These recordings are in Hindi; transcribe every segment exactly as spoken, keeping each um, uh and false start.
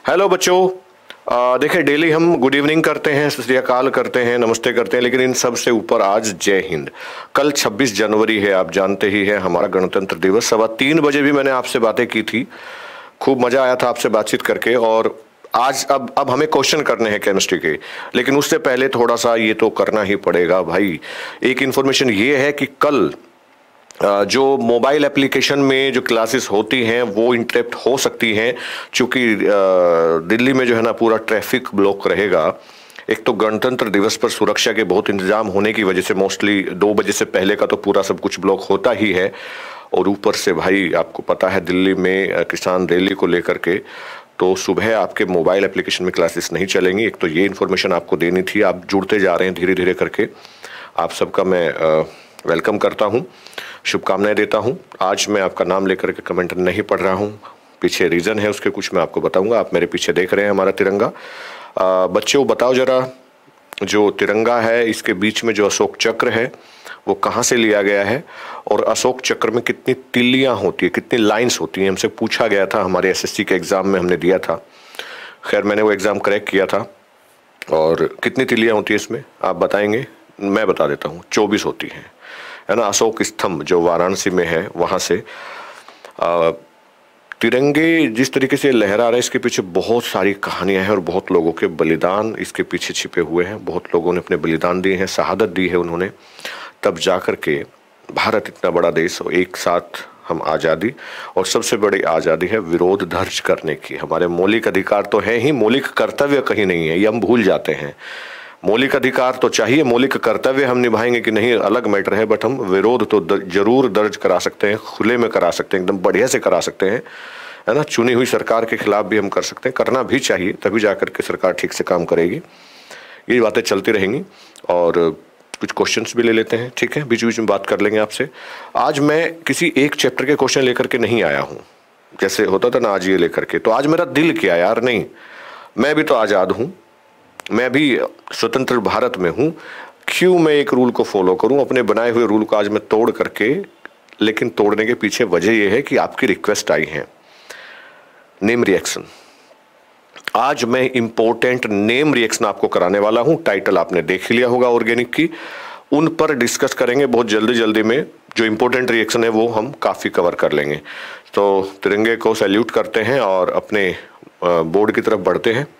हेलो बच्चों, आ, देखिए डेली हम गुड इवनिंग करते हैं, सत श्री अकाल करते हैं, नमस्ते करते हैं, लेकिन इन सब से ऊपर आज जय हिंद। कल छब्बीस जनवरी है, आप जानते ही हैं, हमारा गणतंत्र दिवस। सवा तीन बजे भी मैंने आपसे बातें की थी, खूब मजा आया था आपसे बातचीत करके। और आज अब अब हमें क्वेश्चन करने हैं केमिस्ट्री के, लेकिन उससे पहले थोड़ा सा ये तो करना ही पड़ेगा भाई। एक इन्फॉर्मेशन ये है कि कल जो मोबाइल एप्लीकेशन में जो क्लासेस होती हैं वो इंटरप्ट हो सकती हैं, क्योंकि दिल्ली में जो है ना पूरा ट्रैफिक ब्लॉक रहेगा। एक तो गणतंत्र दिवस पर सुरक्षा के बहुत इंतजाम होने की वजह से मोस्टली दो बजे से पहले का तो पूरा सब कुछ ब्लॉक होता ही है, और ऊपर से भाई आपको पता है दिल्ली में किसान रैली को लेकर के तो सुबह आपके मोबाइल एप्लीकेशन में क्लासेस नहीं चलेंगी। एक तो ये इन्फॉर्मेशन आपको देनी थी, आप जुड़ते जा रहे हैं धीरे धीरे करके, आप सबका मैं वेलकम करता हूँ, शुभकामनाएं देता हूँ। आज मैं आपका नाम लेकर के कमेंट नहीं पढ़ रहा हूँ, पीछे रीज़न है उसके, कुछ मैं आपको बताऊंगा। आप मेरे पीछे देख रहे हैं हमारा तिरंगा। आ, बच्चों बताओ ज़रा, जो तिरंगा है इसके बीच में जो अशोक चक्र है वो कहाँ से लिया गया है, और अशोक चक्र में कितनी तिल्लियाँ होती है, कितनी लाइन्स होती हैं? हमसे पूछा गया था, हमारे एसएससी के एग्ज़ाम में हमने दिया था। खैर मैंने वो एग्ज़ाम क्रैक किया था। और कितनी तिल्लियाँ होती है इसमें आप बताएंगे? मैं बता देता हूँ, चौबीस होती हैं, है ना। अशोक स्तंभ जो वाराणसी में है वहाँ से आ, तिरंगे जिस तरीके से लहरा रहा है, इसके पीछे बहुत सारी कहानियां हैं और बहुत लोगों के बलिदान इसके पीछे छिपे हुए हैं। बहुत लोगों ने अपने बलिदान दिए हैं, शहादत दी है उन्होंने, तब जा कर के भारत इतना बड़ा देश और एक साथ हम आज़ादी, और सबसे बड़ी आज़ादी है विरोध दर्ज करने की। हमारे मौलिक अधिकार तो है ही, मौलिक कर्तव्य कहीं नहीं है, ये हम भूल जाते हैं। मौलिक अधिकार तो चाहिए, मौलिक कर्तव्य हम निभाएंगे कि नहीं अलग मैटर है, बट हम विरोध तो दर, जरूर दर्ज करा सकते हैं, खुले में करा सकते हैं, एकदम बढ़िया से करा सकते हैं, है ना। चुनी हुई सरकार के खिलाफ भी हम कर सकते हैं, करना भी चाहिए, तभी जाकर के सरकार ठीक से काम करेगी। ये बातें चलती रहेंगी और कुछ क्वेश्चंस भी ले लेते हैं, ठीक है, बीच बीच में बात कर लेंगे आपसे। आज मैं किसी एक चैप्टर के क्वेश्चन लेकर के नहीं आया हूँ, जैसे होता था ना आज ये लेकर के। तो आज मेरा दिल किया यार, नहीं मैं भी तो आज़ाद हूँ, मैं भी स्वतंत्र भारत में हूँ, क्यों मैं एक रूल को फॉलो करूँ, अपने बनाए हुए रूल को आज मैं तोड़ करके। लेकिन तोड़ने के पीछे वजह यह है कि आपकी रिक्वेस्ट आई है, नेम रिएक्शन। आज मैं इंपॉर्टेंट नेम रिएक्शन आपको कराने वाला हूँ। टाइटल आपने देख लिया होगा ऑर्गेनिक की, उन पर डिस्कस करेंगे बहुत जल्दी जल्दी में। जो इंपॉर्टेंट रिएक्शन है वो हम काफ़ी कवर कर लेंगे। तो तिरंगे को सैल्यूट करते हैं और अपने बोर्ड की तरफ बढ़ते हैं।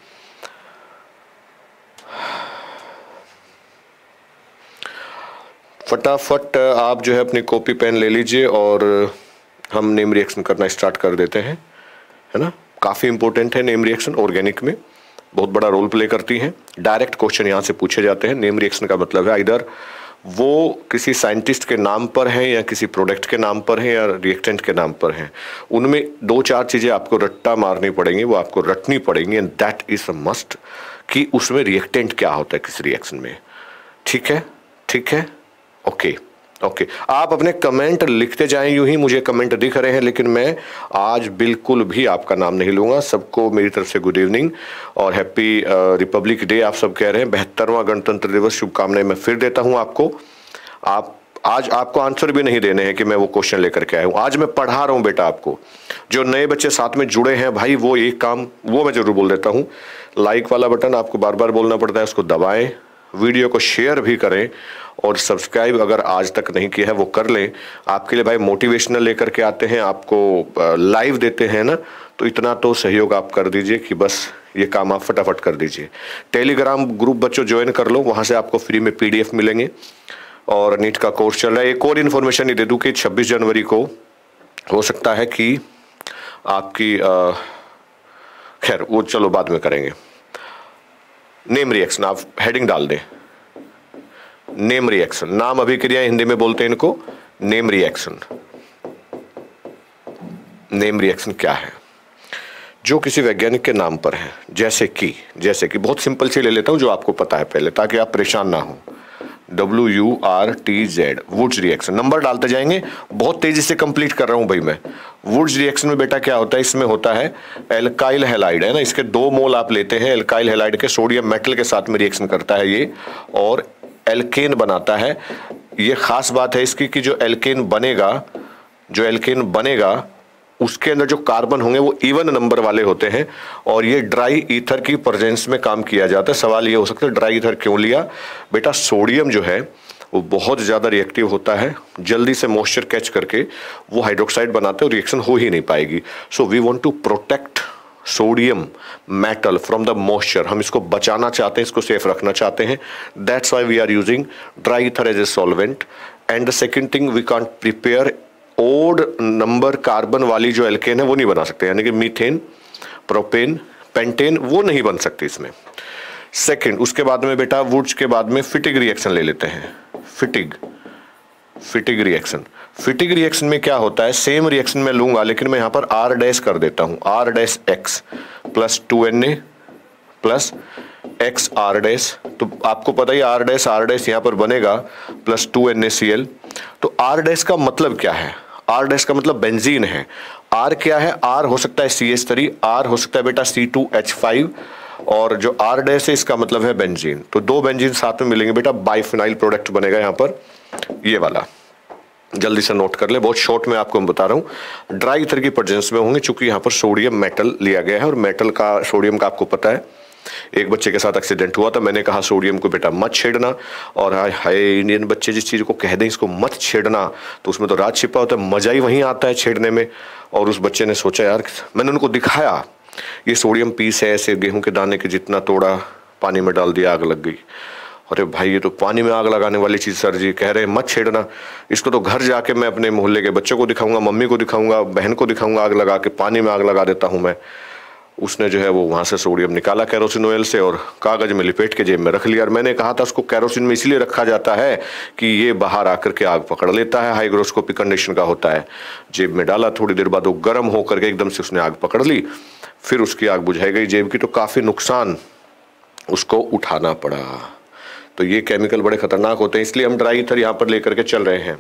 फटाफट आप जो है अपनी कॉपी पेन ले लीजिए और हम नेम रिएक्शन करना स्टार्ट कर देते हैं, है ना। काफ़ी इंपॉर्टेंट है नेम रिएक्शन, ऑर्गेनिक में बहुत बड़ा रोल प्ले करती हैं। डायरेक्ट क्वेश्चन यहाँ से पूछे जाते हैं। नेम रिएक्शन का मतलब है इधर वो किसी साइंटिस्ट के नाम पर है, या किसी प्रोडक्ट के नाम पर है, या रिएक्टेंट के नाम पर है। उनमें दो चार चीज़ें आपको रट्टा मारनी पड़ेंगी, वो आपको रटनी पड़ेंगी, and that is a must कि उसमें रिएक्टेंट क्या होता है किस रिएक्शन में। ठीक है, ठीक है, ओके ओके। आप अपने कमेंट लिखते जाएं, यूं ही मुझे कमेंट दिख रहे हैं, लेकिन मैं आज बिल्कुल भी आपका नाम नहीं लूंगा। सबको मेरी तरफ से गुड इवनिंग और हैप्पी रिपब्लिक डे आप सब कह रहे हैं। बहत्तरवां गणतंत्र दिवस शुभकामनाएं मैं फिर देता हूं आपको। आप आज आपको आंसर भी नहीं देने हैं कि मैं वो क्वेश्चन लेकर के आया हूँ, आज मैं पढ़ा रहा हूँ बेटा आपको। जो नए बच्चे साथ में जुड़े हैं भाई, वो एक काम वो मैं जरूर बोल देता हूँ, लाइक वाला बटन आपको बार बार बोलना पड़ता है, उसको दबाएं, वीडियो को शेयर भी करें, और सब्सक्राइब अगर आज तक नहीं किया है वो कर लें। आपके लिए भाई मोटिवेशनल लेकर के आते हैं, आपको लाइव देते हैं ना, तो इतना तो सहयोग आप कर दीजिए कि बस ये काम आप फटाफट कर दीजिए। टेलीग्राम ग्रुप बच्चों ज्वाइन कर लो, वहाँ से आपको फ्री में पीडीएफ मिलेंगे, और नीट का कोर्स चल रहा है। एक और इन्फॉर्मेशन ही दे दूँ कि छब्बीस जनवरी को हो सकता है कि आपकी, खैर वो चलो बाद में करेंगे। नेम रिएक्शन आप हेडिंग डाल दें, नेम रिएक्शन, नाम अभिक्रिया हिंदी में बोलते हैं इनको, नेम रिएक्शन। नेम रिएक्शन क्या है? जो किसी वैज्ञानिक के नाम पर है, जैसे कि जैसे कि बहुत सिंपल से ले लेता हूं जो आपको पता है पहले, ताकि आप परेशान ना हो। W U R T Z, Wurtz reaction. Number डालते जाएंगे, बहुत तेजी से कंप्लीट कर रहा हूं भाई मैं। वुड्स रिएक्शन में बेटा क्या होता है, इसमें होता है एल्काइल हैलाइड, है ना। इसके दो मोल आप लेते हैं एल्काइल हैलाइड के, सोडियम मेटल के साथ में रिएक्शन करता है ये, और एल्केन बनाता है। ये खास बात है इसकी कि जो एल्केन बनेगा जो एल्केन बनेगा उसके अंदर जो कार्बन होंगे वो इवन नंबर वाले होते हैं और ये ड्राई ईथर की प्रेजेंस में काम किया जाता है। सवाल ये हो सकता है ड्राई ईथर क्यों लिया? बेटा सोडियम जो है वो बहुत ज़्यादा रिएक्टिव होता है, जल्दी से मॉइस्चर कैच करके वो हाइड्रोक्साइड बनाते हैं और रिएक्शन हो ही नहीं पाएगी। So we want to protect sodium metal from the moisture. हम इसको बचाना चाहते हैं, इसको सेफ रखना चाहते हैं। That's why we are using dry ether as a solvent. And the second thing, we can't prepare odd number carbon वाली जो एल्केन है वो नहीं बना सकते, यानी कि मीथेन, प्रोपेन, पेंटेन वो नहीं बन सकते इसमें। सेकंड, उसके बाद में बेटा वुड्स के बाद में फिटिग रिएक्शन ले लेते हैं। फिटिग फिटिग रिएक्शन फिटिग रिएक्शन में क्या होता है? सेम रिएक्शन में लूंगा लेकिन मैं यहां पर आर डैश कर देता हूं, R dash X plus two N A plus X R dash. तो आपको पता ही आर डैश आर डैश यहां पर बनेगा plus two N A C L. तो आर डैश का मतलब क्या है? आर डैश का मतलब बेंजीन है। आर क्या है? आर हो सकता है सी एच थ्री, आर हो सकता है बेटा सी टू एच फाइव, और जो आर डैश है इसका मतलब है बेंजीन। तो दो बेंजीन साथ में मिलेंगे बेटा, बाइफिनाइल प्रोडक्ट बनेगा यहां पर, ये वाला। जल्दी से नोट कर ले, बहुत शॉर्ट में आपको मैं बता रहा हूं। ड्राई ईथर की प्रेजेंस में होंगे चूंकि यहां पर सोडियम मेटल लिया गया है, और मेटल का सोडियम का आपको पता है एक बच्चे के साथ एक्सीडेंट हुआ था, मैंने कहा सोडियम को बेटा मत छेड़ना, और हाय हाय इंडियन बच्चे जिस चीज़ को कह दें इसको मत छेड़ना तो उसमें तो राज छिपा होता है, मजा ही वहीं आता है छेड़ने में। और उस बच्चे ने सोचा यार, मैंने उनको दिखाया ये सोडियम पीस है, ऐसे गेहूं के दाने के जितना तोड़ा, पानी में डाल दिया, आग लग गई। अरे भाई ये तो पानी में आग लगाने वाली चीज़ सर जी, कह रहे हैं मत छेड़ना इसको, तो घर जाके मैं अपने मोहल्ले के बच्चों को दिखाऊंगा, मम्मी को दिखाऊंगा, बहन को दिखाऊंगा, आग लगा के पानी में आग लगा देता हूं मैं। उसने जो है वो वहाँ से सोडियम निकाला कैरोसिन ऑयल से और कागज में लिपेट के जेब में रख लिया। और मैंने कहा था उसको कैरोसिन में इसलिए रखा जाता है कि ये बाहर आकर के आग पकड़ लेता है, हाइग्रोस्कोपिक कंडीशन का होता है। जेब में डाला, थोड़ी देर बाद वो गर्म होकर के एकदम से उसने आग पकड़ ली, फिर उसकी आग बुझाई गई जेब की, तो काफ़ी नुकसान उसको उठाना पड़ा। तो ये केमिकल बड़े खतरनाक होते हैं, इसलिए हम ड्राई ईथर यहाँ पर लेकर के चल रहे हैं।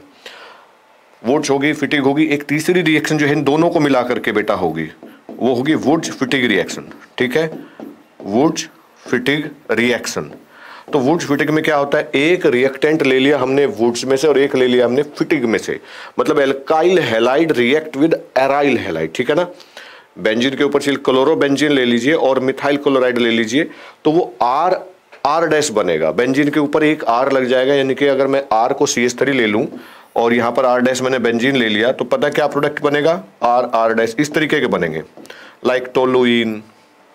वुड्स होगी, फिटिग होगी, एक तीसरी रिएक्शन जो है इन दोनों को मिला करके बेटा होगी, वो होगी वुड्स फिटिग रिएक्शन। ठीक है, वुड्स फिटिग रिएक्शन। तो वुड्स फिटिग में क्या होता है? एक रिएक्टेंट ले लिया हमने वुड्स में से और एक ले लिया हमने फिटिग में से, मतलब alkyl halide react with aryl halide. ठीक है ना, बेंजीन के ऊपर सिर्फ क्लोरोबेंजीन ले लीजिए और मिथाइल क्लोराइड ले लीजिए, तो वो आर आर डैश बनेगा। बेंजीन के ऊपर एक आर लग जाएगा, यानी कि अगर मैं आर को सी एच थ्री ले लूं और यहाँ पर आर डैश मैंने बेंजीन ले लिया, तो पता क्या प्रोडक्ट बनेगा? R R dash. इस तरीके के बनेंगे, लाइक टोलुइन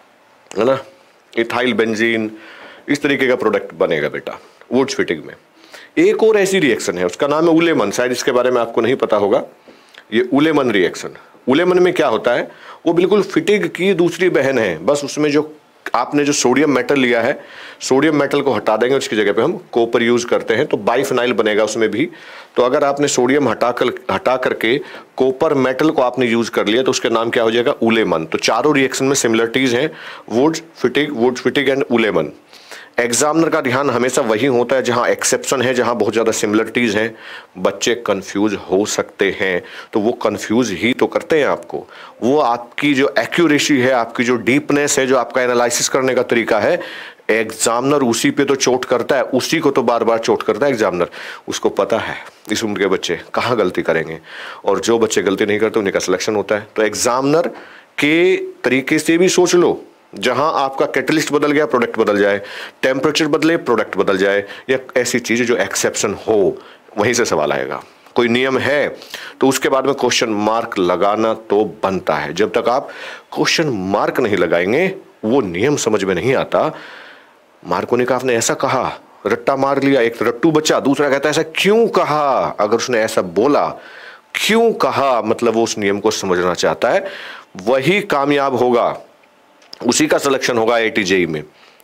है ना, इथाइल बेंजीन, इस तरीके का प्रोडक्ट बनेगा बेटा वुड्स फिटिग में। एक और ऐसी रिएक्शन है, उसका नाम है उलेमन, शायद इसके बारे में आपको नहीं पता होगा। ये उलेमन रिएक्शन, उलेमन में क्या होता है? वो बिल्कुल फिटिग की दूसरी बहन है, बस उसमें जो आपने जो सोडियम मेटल लिया है, सोडियम मेटल को हटा देंगे, उसकी जगह पे हम कॉपर यूज करते हैं, तो बाइफिनाइल बनेगा उसमें भी। तो अगर आपने सोडियम हटा कर हटा करके कॉपर मेटल को आपने यूज कर लिया तो उसका नाम क्या हो जाएगा? उलेमन। तो चारों रिएक्शन में सिमिलरिटीज हैं, Wurtz Fittig, Wurtz Fittig and Ullmann. Examiner का ध्यान हमेशा वही होता है जहां एक्सेप्शन है, जहां बहुत ज्यादा सिमिलरिटीज हैं, बच्चे कंफ्यूज हो सकते हैं। तो वो कंफ्यूज ही तो करते हैं आपको, वो आपकी जो एक्यूरेसी है, आपकी जो डीपनेस है, जो आपका एनालिसिस करने का तरीका है, एग्जामिनर उसी पे तो चोट करता है, उसी को तो बार बार चोट करता है एग्जामिनर। उसको पता है इस उम्र के बच्चे कहाँ गलती करेंगे, और जो बच्चे गलती नहीं करते उन्हीं का सिलेक्शन होता है। तो एग्जामिनर के तरीके से भी सोच लो, जहां आपका कैटलिस्ट बदल गया प्रोडक्ट बदल जाए, टेम्परेचर बदले प्रोडक्ट बदल जाए, या ऐसी चीज जो एक्सेप्शन हो, वहीं से सवाल आएगा। कोई नियम है तो उसके बाद में क्वेश्चन मार्क लगाना तो बनता है। जब तक आप क्वेश्चन मार्क नहीं लगाएंगे वो नियम समझ में नहीं आता। मार्कोनी आपने ऐसा कहा, रट्टा मार लिया, एक रट्टू बच्चा, दूसरा कहता है ऐसा क्यों कहा। अगर उसने ऐसा बोला, क्यों कहा, मतलब वो उस नियम को समझना चाहता है, वही कामयाब होगा, उसी का सिलेक्शन होगा आई आई टी जे ई में।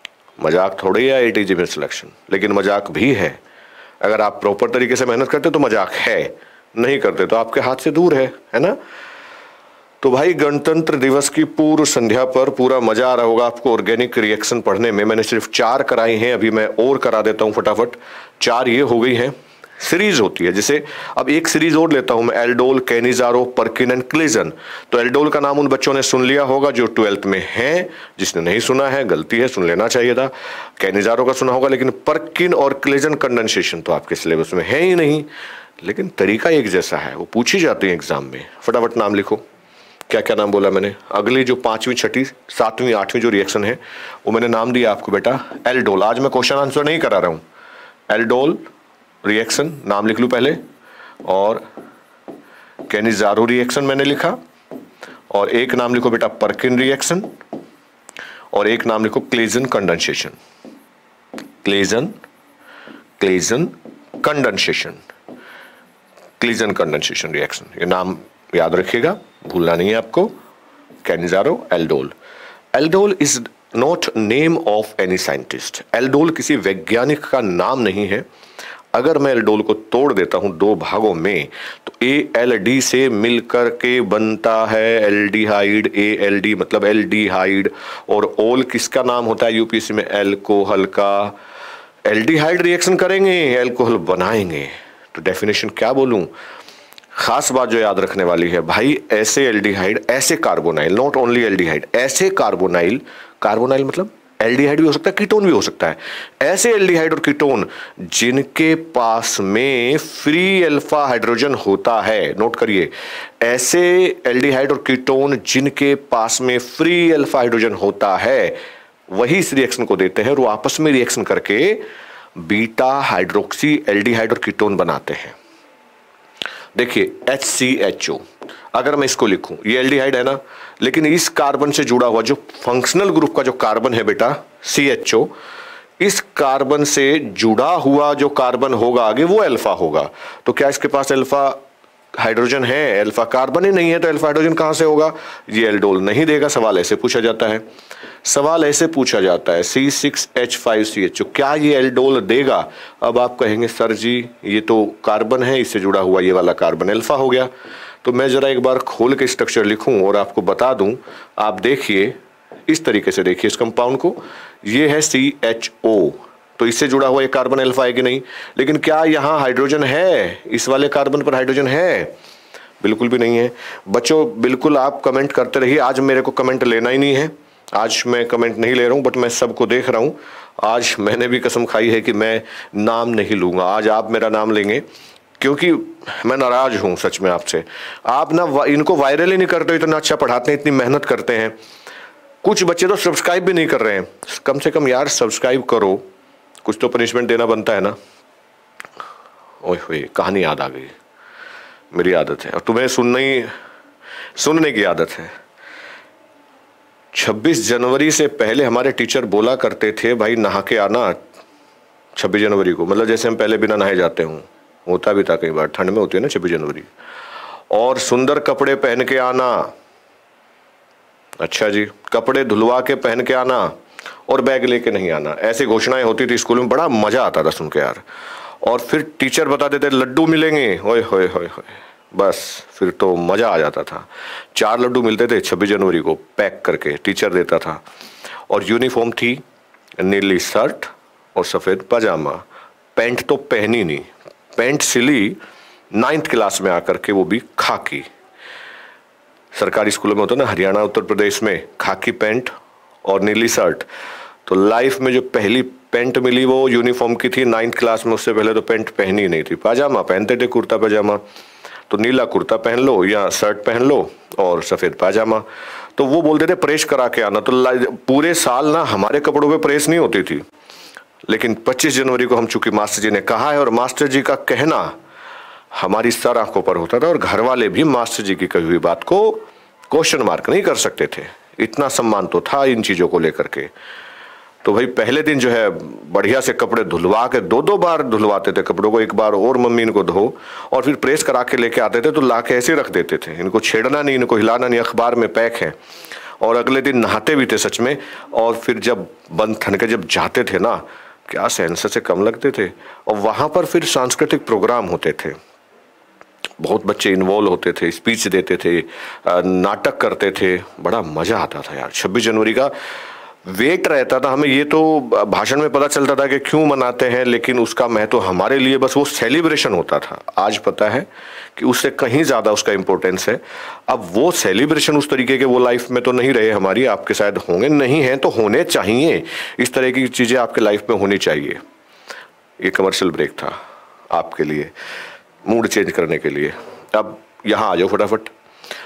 मजाक थोड़ी है आई आई टी जे ई में सिलेक्शन, लेकिन मजाक भी है। अगर आप प्रॉपर तरीके से मेहनत करते तो मजाक है, नहीं करते तो आपके हाथ से दूर है, है ना। तो भाई गणतंत्र दिवस की पूर्व संध्या पर पूरा मजा आ रहा होगा आपको ऑर्गेनिक रिएक्शन पढ़ने में। मैंने सिर्फ चार कराई हैं, अभी मैं और करा देता हूं फटाफट। चार ये हो गई हैं, सीरीज होती है जैसे, अब एक सीरीज और लेता हूं मैं, aldol, Cannizzaro, Perkin and Claisen. तो एल्डोल का नाम उन बच्चों ने सुन लिया होगा जो ट्वेल्थ में हैं, जिसने नहीं सुना है गलती है, सुन लेना चाहिए था। कैनिजारो का सुना होगा, लेकिन पर्किन और क्लेजन कंडेंसेशन तो आपके सिलेबस में है ही नहीं, लेकिन तरीका एक जैसा है, वो पूछी जाती है एग्जाम में। फटाफट नाम लिखो, क्या क्या नाम बोला मैंने? अगली जो पांचवी छठी सातवीं आठवीं जो रिएक्शन है वो मैंने नाम दिया आपको बेटा एल्डोल। आज मैं क्वेश्चन आंसर नहीं करा रहा हूं। एल्डोल रिएक्शन नाम लिख लूं पहले, और कैनिजारो रिएक्शन मैंने लिखा, और एक नाम लिखो बेटा पर्किन रिएक्शन, और एक नाम लिखो Claisen condensation. Claisen Claisen condensation Claisen condensation reaction, ये नाम याद रखिएगा, भूलना नहीं है आपको। Cannizzaro, aldol. Aldol is not name of any scientist. Aldol किसी वैज्ञानिक का नाम नहीं है। अगर मैं एल्डोल को तोड़ देता हूं दो भागों में तो ए एल डी से मिलकर के बनता है एल्डिहाइड। ए एल डी मतलब एल्डिहाइड, और ओल किसका नाम होता है यूपीएससी में? एल्कोहल का। एल्डिहाइड रिएक्शन करेंगे, एल्कोहल बनाएंगे, तो डेफिनेशन क्या बोलूं? खास बात जो याद रखने वाली है भाई, ऐसे एल्डिहाइड, ऐसे कार्बोनाइल, नॉट ओनली एल्डिहाइड, ऐसे कार्बोनाइल, कार्बोनाइल मतलब एल्डिहाइड भी हो सकता है, कीटोन भी हो सकता है। ऐसे एल्डिहाइड और कीटोन जिनके पास में फ्री अल्फा हाइड्रोजन होता है, नोट करिए, ऐसे एल्डिहाइड और कीटोन जिनके पास में फ्री अल्फा हाइड्रोजन होता है, वही इस रिएक्शन को देते हैं और वो आपस में रिएक्शन करके बीटा हाइड्रोक्सी एल्डिहाइड और कीटोन बनाते हैं। देखिए एच सी एच ओ, अगर मैं इसको लिखूं, ये एल्डिहाइड है ना, लेकिन इस कार्बन से जुड़ा हुआ जो फंक्शनल ग्रुप का जो कार्बन है बेटा सी एच ओ, इस कार्बन से जुड़ा हुआ जो कार्बन होगा आगे वो अल्फा होगा। तो क्या इसके पास अल्फा हाइड्रोजन है? अल्फा कार्बन ही नहीं है तो अल्फा हाइड्रोजन कहां से होगा? ये एल्डोल नहीं देगा। सवाल ऐसे पूछा जाता है, सवाल ऐसे पूछा जाता है C six H five C H O, क्या ये एल्डोल देगा? अब आप कहेंगे सर जी ये तो कार्बन है, इससे जुड़ा हुआ ये वाला कार्बन अल्फा हो गया। तो मैं जरा एक बार खोल के स्ट्रक्चर लिखूं और आपको बता दूं। आप देखिए इस तरीके से, देखिए इस कंपाउंड को, ये है सी एच ओ, तो इससे जुड़ा हुआ ये कार्बन अल्फा है कि नहीं? लेकिन क्या यहाँ हाइड्रोजन है? इस वाले कार्बन पर हाइड्रोजन है? बिल्कुल भी नहीं है। बच्चों बिल्कुल आप कमेंट करते रहिए। आज मेरे को कमेंट लेना ही नहीं है, आज मैं कमेंट नहीं ले रहा हूं, बट मैं सबको देख रहा हूं। आज मैंने भी कसम खाई है कि मैं नाम नहीं लूंगा। आज आप मेरा नाम लेंगे क्योंकि मैं नाराज हूं सच में आपसे। आप ना इनको वायरल ही नहीं करते, इतना अच्छा पढ़ाते हैं, इतनी मेहनत करते हैं। कुछ बच्चे तो सब्सक्राइब भी नहीं कर रहे हैं। कम से कम यार सब्सक्राइब करो, कुछ तो पनिशमेंट देना बनता है ना। ओए होए, कहानी याद आ गई, मेरी आदत है और तुम्हें सुनने ही सुनने की आदत है। छब्बीस जनवरी से पहले हमारे टीचर बोला करते थे भाई नहा के आना छब्बीस जनवरी को, मतलब जैसे हम पहले बिना नहाए जाते हूँ, होता भी था कई बार, ठंड में होती है ना छब्बीस जनवरी। और सुंदर कपड़े पहन के आना, अच्छा जी, कपड़े धुलवा के पहन के आना और बैग लेके नहीं आना, ऐसी घोषणाएं होती थी स्कूल में। बड़ा मजा आता था सुन के यार। और फिर टीचर बता देते लड्डू मिलेंगे, ओए होए होए होए, बस फिर तो मजा आ जाता था। चार लड्डू मिलते थे छब्बीस जनवरी को, पैक करके टीचर देता था। और यूनिफॉर्म थी नीली शर्ट और सफेद पजामा। पैंट तो पहनी नहीं, पैंट सिली नाइन्थ क्लास में आकर के, वो भी खाकी। सरकारी स्कूलों में होता ना, हरियाणा उत्तर प्रदेश में खाकी पैंट और नीली शर्ट। तो लाइफ में जो पहली पैंट मिली वो यूनिफॉर्म की थी नाइन्थ क्लास में, उससे पहले तो पैंट पहनी नहीं थी। पाजामा पहनते थे, कुर्ता पजामा, तो नीला कुर्ता पहन लो या शर्ट पहन लो और सफ़ेद पाजामा। तो वो बोलते थे प्रेस करा के आना। तो पूरे साल ना हमारे कपड़ों पे प्रेस नहीं होती थी, लेकिन पच्चीस जनवरी को हम चूंकि मास्टर जी ने कहा है और मास्टर जी का कहना हमारी सर आंखों पर होता था, और घर वाले भी मास्टर जी की कही हुई बात को क्वेश्चन मार्क नहीं कर सकते थे। इतना सम्मान तो था इन चीज़ों को लेकर के। तो भाई पहले दिन जो है बढ़िया से कपड़े धुलवा के, दो दो बार धुलवाते थे कपड़ों को, एक बार और मम्मी इनको धो और फिर प्रेस करा के लेके आते थे। तो ला के ऐसे रख देते थे, इनको छेड़ना नहीं, इनको हिलाना नहीं, अखबार में पैक है। और अगले दिन नहाते भी थे सच में। और फिर जब बंद ठंड के जब जाते थे ना, क्या सेंसर से कम लगते थे। और वहाँ पर फिर सांस्कृतिक प्रोग्राम होते थे, बहुत बच्चे इन्वॉल्व होते थे, स्पीच देते थे, नाटक करते थे, बड़ा मज़ा आता था यार। छब्बीस जनवरी का वेट रहता था हमें। ये तो भाषण में पता चलता था कि क्यों मनाते हैं, लेकिन उसका महत्व हमारे लिए बस वो सेलिब्रेशन होता था। आज पता है कि उससे कहीं ज़्यादा उसका इम्पोर्टेंस है। अब वो सेलिब्रेशन उस तरीके के वो लाइफ में तो नहीं रहे हमारी, आपके शायद होंगे, नहीं हैं तो होने चाहिए। इस तरह की चीज़ें आपके लाइफ में होनी चाहिए। ये कमर्शियल ब्रेक था आपके लिए, मूड चेंज करने के लिए। अब यहाँ आ जाओ फटाफट।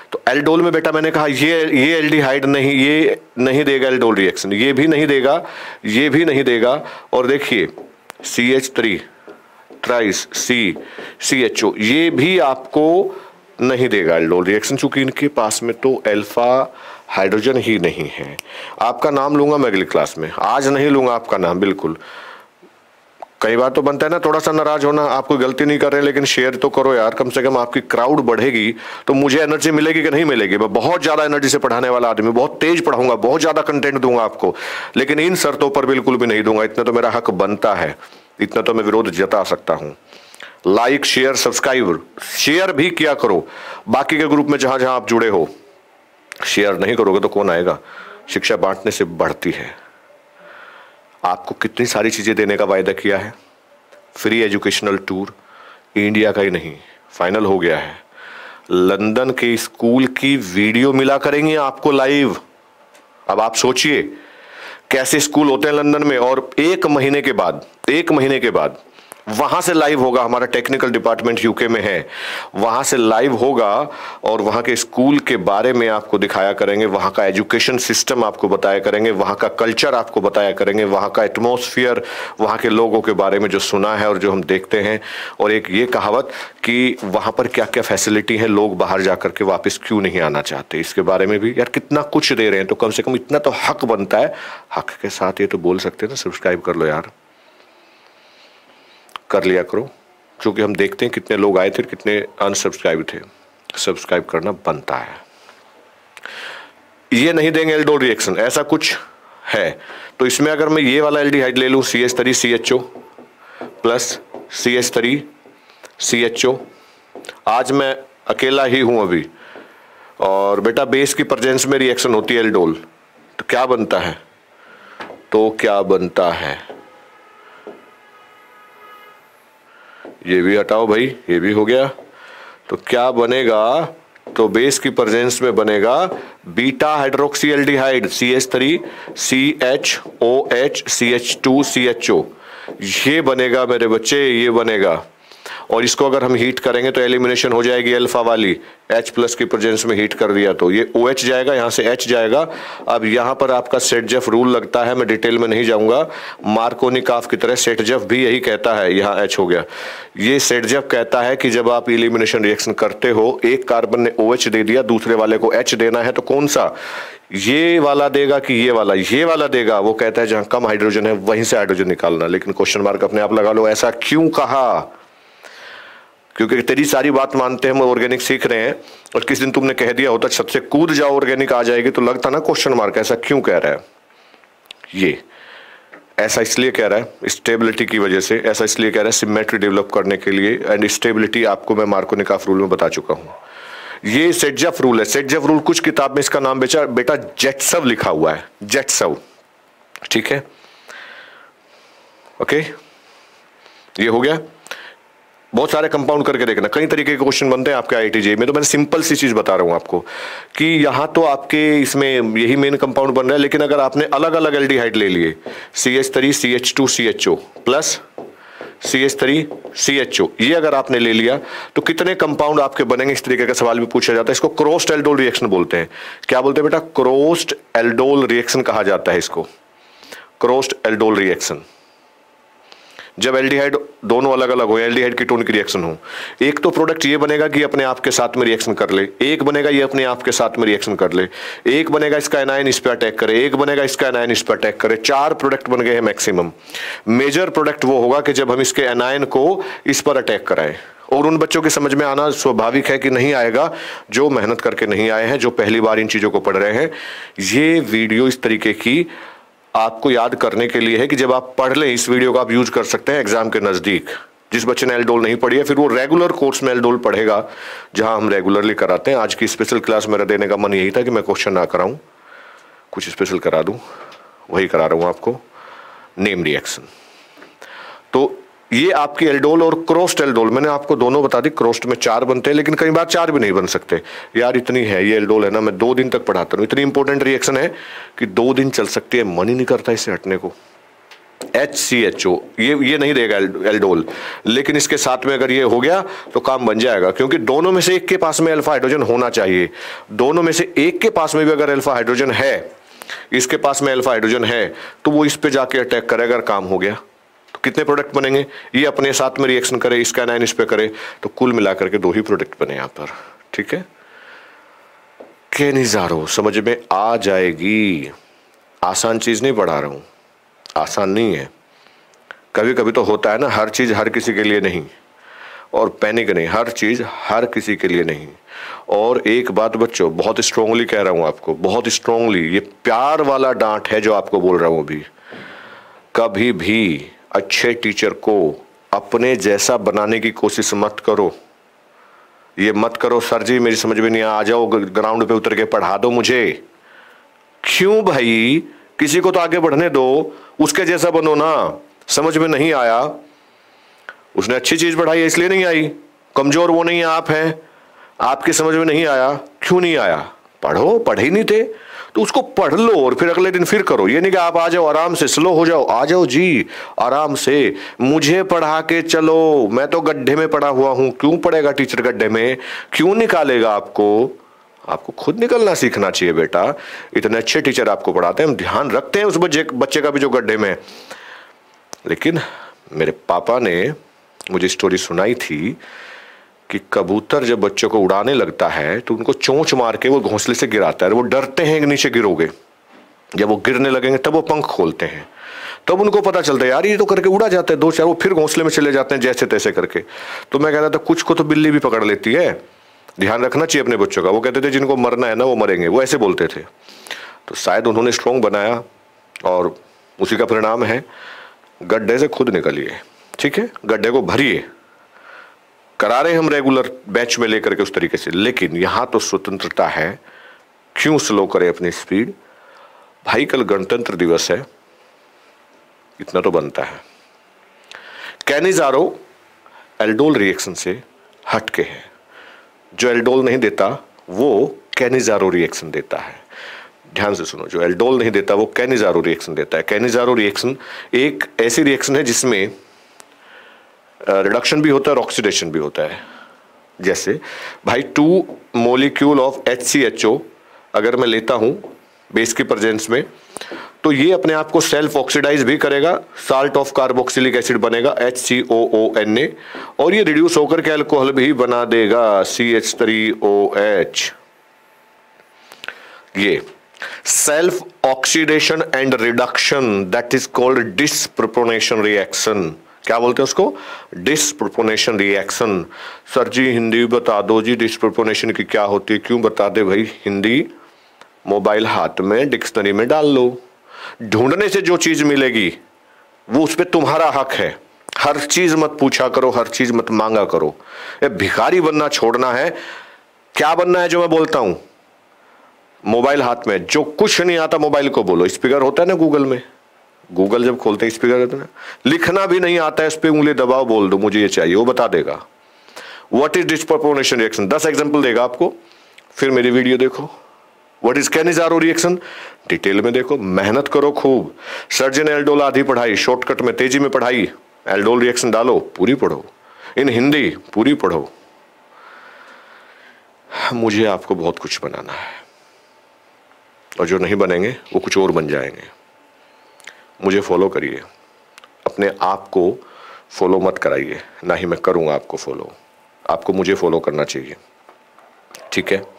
तो एल्डोल में बेटा मैंने कहा ये ये एल्डिहाइड नहीं, ये नहीं देगा एल्डोल रिएक्शन, ये भी नहीं देगा, ये भी नहीं देगा। और देखिए C H three thrice C C H O, ये भी आपको नहीं देगा एल्डोल रिएक्शन, चूंकि इनके पास में तो अल्फा हाइड्रोजन ही नहीं है। आपका नाम लूंगा मैं अगली क्लास में, आज नहीं लूंगा आपका नाम बिल्कुल। कई बार तो बनता है ना थोड़ा सा नाराज होना, आप कोई गलती नहीं कर रहे लेकिन शेयर तो करो यार, कम से कम आपकी क्राउड बढ़ेगी तो मुझे एनर्जी मिलेगी कि नहीं मिलेगी। मैं बहुत ज्यादा एनर्जी से पढ़ाने वाला आदमी, बहुत तेज पढ़ाऊंगा, बहुत ज्यादा कंटेंट दूंगा आपको, लेकिन इन शर्तों पर बिल्कुल भी नहीं दूंगा। इतना तो मेरा हक बनता है, इतना तो मैं विरोध जता सकता हूं। लाइक शेयर सब्सक्राइब, शेयर भी किया करो बाकी के ग्रुप में जहां जहां आप जुड़े हो। शेयर नहीं करोगे तो कौन आएगा? शिक्षा बांटने से बढ़ती है। आपको कितनी सारी चीजें देने का वायदा किया है, फ्री एजुकेशनल टूर, इंडिया का ही नहीं फाइनल हो गया है। लंदन के स्कूल की वीडियो मिला करेंगे आपको लाइव। अब आप सोचिए कैसे स्कूल होते हैं लंदन में, और एक महीने के बाद एक महीने के बाद वहां से लाइव होगा। हमारा टेक्निकल डिपार्टमेंट यूके में है, वहां से लाइव होगा और वहां के स्कूल के बारे में आपको दिखाया करेंगे, वहां का एजुकेशन सिस्टम आपको बताया करेंगे, वहां का कल्चर आपको बताया करेंगे, वहां का एटमॉस्फेयर, वहां के लोगों के बारे में जो सुना है और जो हम देखते हैं। और एक ये कहावत कि वहां पर क्या क्या फैसिलिटी है, लोग बाहर जाकर के वापस क्यों नहीं आना चाहते, इसके बारे में भी यार कितना कुछ दे रहे हैं, तो कम से कम इतना तो हक बनता है। हक के साथ ये तो बोल सकते हैं ना, सब्सक्राइब कर लो यार, कर लिया करो, क्योंकि हम देखते हैं कितने लोग आए थे कितने अनसब्सक्राइब थे। सब्सक्राइब करना बनता है। ये नहीं देंगे एल्डोल रिएक्शन, ऐसा कुछ है तो इसमें अगर मैं ये वाला एल्डिहाइड ले लूं C H three C H O plus C H three C H O, आज मैं अकेला ही हूं अभी, और बेटा बेस की प्रेजेंस में रिएक्शन होती है एल्डोल, तो क्या बनता है तो क्या बनता है ये भी हटाओ भाई, ये भी हो गया। तो क्या बनेगा, तो बेस की प्रेजेंस में बनेगा beta hydroxy aldehyde C H three C H O H C H two C H O, ये बनेगा मेरे बच्चे, ये बनेगा। और इसको अगर हम हीट करेंगे तो एलिमिनेशन हो जाएगी अल्फा वाली, H प्लस की प्रेजेंस में हीट कर दिया तो ये OH जाएगा, यहां से H जाएगा। अब यहां पर आपका सेटजेफ रूल लगता है, मैं डिटेल में नहीं जाऊंगा, मार्कोनिकॉफ की तरह सेटजेफ भी यही कहता है, यहां H हो गया। ये सेटजेफ कहता है कि जब आप एलिमिनेशन रिएक्शन करते हो, एक कार्बन ने OH दे दिया, दूसरे वाले को H देना है, तो कौन सा, ये वाला देगा कि ये वाला, ये वाला देगा। वो कहता है जहां कम हाइड्रोजन है वहीं से हाइड्रोजन निकालना, लेकिन क्वेश्चन मार्क अपने आप लगा लो, ऐसा क्यों कहा? क्योंकि तेरी सारी बात मानते हैं, हम ऑर्गेनिक सीख रहे हैं, और किस दिन तुमने कह दिया होता सबसे कूद जाओ ऑर्गेनिक आ जाएगी, तो लगता ना क्वेश्चन मार्क, ऐसा क्यों कह रहा है? ये ऐसा इसलिए कह रहा है स्टेबिलिटी की वजह से, ऐसा इसलिए कह रहा है सिमेट्री डेवलप करने के लिए, एंड स्टेबिलिटी आपको मैं मार्कोनिकॉफ रूल में बता चुका हूं। ये सेटजेफ रूल है। सेटजेफ रूल कुछ किताब में इसका नाम बेचा बेटा जेटसव लिखा हुआ है, जेटसव, ठीक है, ओके, ये हो गया। बहुत सारे कंपाउंड करके देखना, कई तरीके के क्वेश्चन बनते हैं आपके आईआईटी में, तो मैंने सिंपल सी चीज बता रहा हूं आपको कि यहां तो आपके इसमें यही मेन कंपाउंड बन रहा है, लेकिन अगर आपने अलग अलग एल्डिहाइड ले लिए C H three C H two C H O plus C H three C H O, ये अगर आपने ले लिया तो कितने कंपाउंड आपके बनेंगे, इस तरीके का सवाल भी पूछा जाता है। इसको क्रॉस्ड एल्डोल रिएक्शन बोलते हैं। क्या बोलते हैं बेटा? क्रॉस्ड एल्डोल रिएक्शन कहा जाता है इसको, क्रॉस्ड एल्डोल रिएक्शन। जब एल्डिहाइड दोनों अलग अलग हो, एल्डिहाइड कीटोन की रिएक्शन हो, एक तो प्रोडक्ट ये बनेगा कि अपने आप के साथ में रिएक्शन कर ले, एक बनेगा ये अपने आप के साथ में रिएक्शन कर ले, एक बनेगा इसका एनायन इस पे अटैक करे, एक बनेगा इसका एनायन इस पे अटैक करे। चार प्रोडक्ट बन गए हैं मैक्सिमम। मेजर प्रोडक्ट वो होगा कि जब हम इसके एनायन को इस पर अटैक कराएं, और उन बच्चों की समझ में आना स्वाभाविक है कि नहीं आएगा जो मेहनत करके नहीं आए हैं, जो पहली बार इन चीजों को पढ़ रहे हैं। ये वीडियो इस तरीके की आपको याद करने के लिए है कि जब आप पढ़ लें इस वीडियो को आप यूज कर सकते हैं एग्जाम के नजदीक। जिस बच्चे ने एल्डोल नहीं पढ़ी है फिर वो रेगुलर कोर्स में एल्डोल पढ़ेगा, जहां हम रेगुलरली कराते हैं। आज की स्पेशल क्लास मेरा देने का मन यही था कि मैं क्वेश्चन ना कराऊं, कुछ स्पेशल करा दूं, वही करा रहा हूं आपको, नेम रिएक्शन। तो ये आपकी एल्डोल और क्रॉस्ड एल्डोल, मैंने आपको दोनों बता दी। क्रॉस्ड में चार बनते हैं, लेकिन कई बार चार भी नहीं बन सकते। यार इतनी है ये एल्डोल है ना, मैं दो दिन तक पढ़ाता हूँ, इतनी इंपॉर्टेंट रिएक्शन है कि दो दिन चल सकती है, मन ही नहीं करता इसे हटने को। एच सी एच ओ, ये ये नहीं देगा एल्डोल, लेकिन इसके साथ में अगर ये हो गया तो काम बन जाएगा, क्योंकि दोनों में से एक के पास में अल्फा हाइड्रोजन होना चाहिए। दोनों में से एक के पास में भी अगर अल्फा हाइड्रोजन है, इसके पास में अल्फा हाइड्रोजन है, तो वो इस पे जाके अटैक करेगा। अगर काम हो गया तो कितने प्रोडक्ट बनेंगे? ये अपने साथ में रिएक्शन करे, इसका नाइन इस पे करे, तो कुल मिलाकर के दो ही प्रोडक्ट बने यहां पर। ठीक है, कैनिजारो समझ में आ जाएगी। आसान चीज नहीं पढ़ा रहा हूं, आसान नहीं है। कभी कभी तो होता है ना, हर चीज हर किसी के लिए नहीं, और पैनिक नहीं, हर चीज हर किसी के लिए नहीं। और एक बात बच्चों, बहुत स्ट्रांगली कह रहा हूं आपको, बहुत स्ट्रांगली, ये प्यार वाला डांट है जो आपको बोल रहा हूं अभी। कभी भी अच्छे टीचर को अपने जैसा बनाने की कोशिश मत करो। ये मत करो सर जी मेरी समझ में नहीं आ जाओ ग्राउंड पे उतर के पढ़ा दो मुझे। क्यों भाई, किसी को तो आगे बढ़ने दो, उसके जैसा बनो ना। समझ में नहीं आया, उसने अच्छी चीज पढ़ाई है इसलिए नहीं आई, कमजोर वो नहीं है आप हैं। आपकी समझ में नहीं आया, क्यों नहीं आया? पढ़ो, पढ़े ही नहीं थे तो उसको पढ़ लो और फिर अगले दिन फिर करो। ये नहीं कि आप आ जाओ आराम से, स्लो हो जाओ, आ जाओ जी आराम से, मुझे पढ़ा के चलो, मैं तो गड्ढे में पड़ा हुआ हूं। क्यों पड़ेगा टीचर गड्ढे में? क्यों निकालेगा आपको? आपको खुद निकलना सीखना चाहिए बेटा। इतने अच्छे टीचर आपको पढ़ाते हैं, हम ध्यान रखते हैं उस बच्चे बच्चे का भी जो गड्ढे में। लेकिन मेरे पापा ने मुझे स्टोरी सुनाई थी कि कबूतर जब बच्चों को उड़ाने लगता है तो उनको चोंच मार के वो घोंसले से गिराता है। वो डरते हैं कि नीचे गिरोगे, जब वो गिरने लगेंगे तब वो पंख खोलते हैं, तब उनको पता चलता है यार ये तो करके उड़ा जाते हैं दो चार, वो फिर घोंसले में चले जाते हैं जैसे तैसे करके। तो मैं कहता था कुछ को तो बिल्ली भी पकड़ लेती है, ध्यान रखना चाहिए अपने बच्चों का। वो कहते थे जिनको मरना है ना वो मरेंगे, वो ऐसे बोलते थे। तो शायद उन्होंने स्ट्रॉन्ग बनाया और उसी का परिणाम है। गड्ढे से खुद निकलिए, ठीक है, गड्ढे को भरिए, करा रहे हम रेगुलर बैच में लेकर के उस तरीके से। लेकिन यहां तो स्वतंत्रता है, क्यों स्लो करें अपनी स्पीड? भाई कल गणतंत्र दिवस है, इतना तो बनता है। कैनिजारो एल्डोल रिएक्शन से हटके है। जो एल्डोल नहीं देता वो कैनिजारो रिएक्शन देता है। ध्यान से सुनो, जो एल्डोल नहीं देता वो कैनिजारो रिएक्शन देता है। कैनिजारो रिएक्शन एक ऐसी रिएक्शन है जिसमें रिडक्शन भी होता है और ऑक्सीडेशन भी होता है। जैसे भाई two molecule of H C H O अगर मैं लेता हूं बेस की प्रेजेंस में, तो ये अपने आप को सेल्फ ऑक्सीडाइज भी करेगा, साल्ट ऑफ कार्बोक्सिलिक एसिड बनेगा H C O O N A, और ये रिड्यूस होकर के अल्कोहल भी बना देगा C H three O H. ये self oxidation and reduction, that is called disproportional reaction. क्या बोलते हैं उसको? Disproportional reaction. Sir ji Hindi बता दो जी, डिस्प्रोपोर्शनल की क्या होती है? क्यों बता दे भाई, हिंदी मोबाइल हाथ में डिक्शनरी में डाल लो, ढूंढने से जो चीज मिलेगी वो उस पर तुम्हारा हक है। हर चीज मत पूछा करो, हर चीज मत मांगा करो। ये भिखारी बनना छोड़ना है। क्या बनना है जो मैं बोलता हूं? मोबाइल हाथ में, जो कुछ नहीं आता मोबाइल को बोलो। स्पीकर होता है ना गूगल में, गूगल जब खोलते हैं स्पीकर होता है ना, लिखना भी नहीं आता है, उस पर उंगली दबाओ, बोल दो मुझे ये चाहिए, वो बता देगा। What is disproportional reaction? दस एग्जांपल देगा आपको, फिर मेरी वीडियो देखो। What is Cannizzaro reaction? Detail में देखो, मेहनत करो खूब। सर्जन ने एल्डोल आधी पढ़ाई, शॉर्टकट में तेजी में पढ़ाई, एल्डोल रिएक्शन डालो, पूरी पढ़ो, इन हिंदी पूरी पढ़ो। मुझे आपको बहुत कुछ बनाना है, और जो नहीं बनेंगे वो कुछ और बन जाएंगे। मुझे फॉलो करिए, अपने आप को फॉलो मत कराइए, ना ही मैं करूंगा आपको फॉलो। आपको मुझे फॉलो करना चाहिए, ठीक है?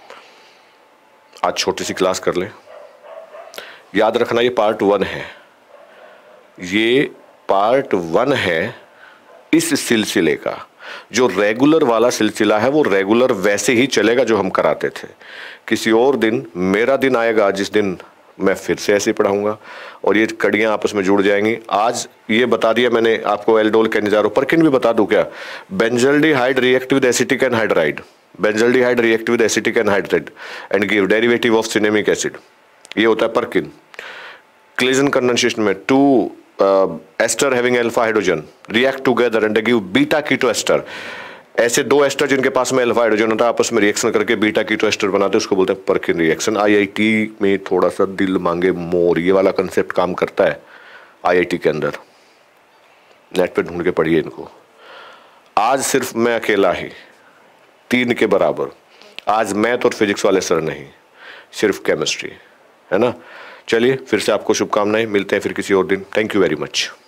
आज छोटी सी क्लास कर ले। याद रखना ये पार्ट वन है, ये पार्ट वन है इस सिलसिले का। जो रेगुलर वाला सिलसिला है वो रेगुलर वैसे ही चलेगा जो हम कराते थे। किसी और दिन मेरा दिन आएगा जिस दिन मैं फिर से ऐसे पढ़ाऊंगा और ये कड़ियां आपस में जुड़ जाएंगी। आज ये बता दिया मैंने आपको, एल्डोल कैनिजारो। परकिन भी बता दूं क्या? Benzaldehyde react with acetic anhydride, benzaldehyde react with acetic anhydride and give derivative of cinnamic acid, ये होता है परकिन। क्लेजन कंडेंसेशन में two ester having alpha hydrogen react together and give beta keto ester. ऐसे दो एस्टर जिनके पास में अल्फा हाइड्रोजन होता है आपस में रिएक्शन करके बीटा कीटो एस्टर बनाते हैं, उसको बोलते हैं परकिन रिएक्शन। आईआईटी में थोड़ा सा दिल मांगे मोर, ये वाला कंसेप्ट काम करता है। आईआईटी के अंदर, नेट पे ढूंढ के पढ़िए इनको। आज सिर्फ मैं अकेला ही, तीन के बराबर। आज मैथ और फिजिक्स वाले सर नहीं, सिर्फ केमिस्ट्री, है ना। चलिए फिर से आपको शुभकामनाएं, मिलते हैं फिर किसी और दिन। Thank you very much.